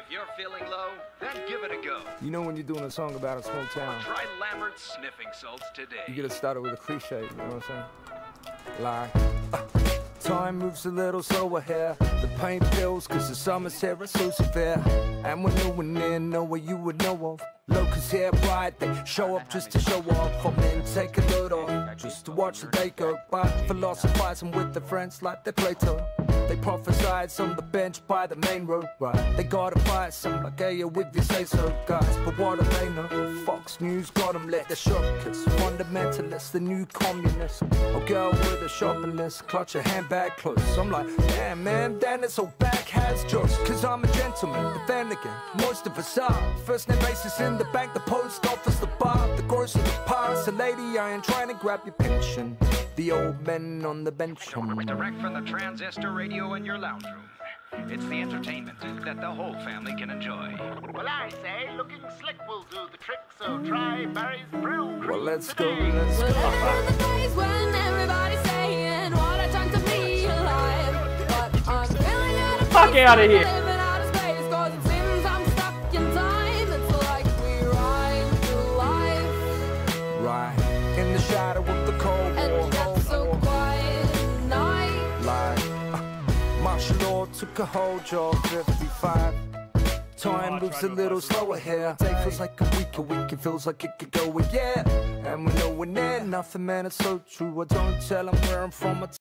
If you're feeling low, then give it a go. You know when you're doing a song about a small town, Try Lambert's sniffing salts today. you gotta start it with a cliche, you know what I'm saying? Like, time moves a little slower here. The pain feels cause the summer's here, it's so severe. And we're nowhere near nowhere you would know of. Locals here bright, they show up just to show off. I'm in, take a load off, just to watch the day go by. Philosophizing with their friends like they Plato. They prophesied on the bench by the main road, right? They gotta fight some like, hey, if you say so, guys. But what do they know? Fox News got them lit, they're shook. Cause fundamentalists, the new communists. A girl with a shopping list, clutch a handbag close. I'm like, damn man, then it's all back has jokes. Cause I'm a gentleman, but then again, most of us are. First name basis in the bank, the post office, the bar, the grocer, the pass. A lady, I ain't trying to grab your pension. The old men on the bench. Direct from the transistor radio in your lounge room. It's the entertainment that the whole family can enjoy. Well, I say looking slick will do the trick, so try Barry's Brew. Well, let's go, let's go. Well, the days when everybody's saying what I done to be alive, but I'm feeling out of Fuck out of here. living out of space, cause it seems I'm stuck in time. It's like we rhyme to life. Right, in the shadow of the cold war. And that's so quiet night. Like, martial law took a hold, job 55. Time moves a little slower here. Day feels like a week it feels like it could go a year. And we're nowhere near nothing, man, it's so true. I don't tell them where I'm from.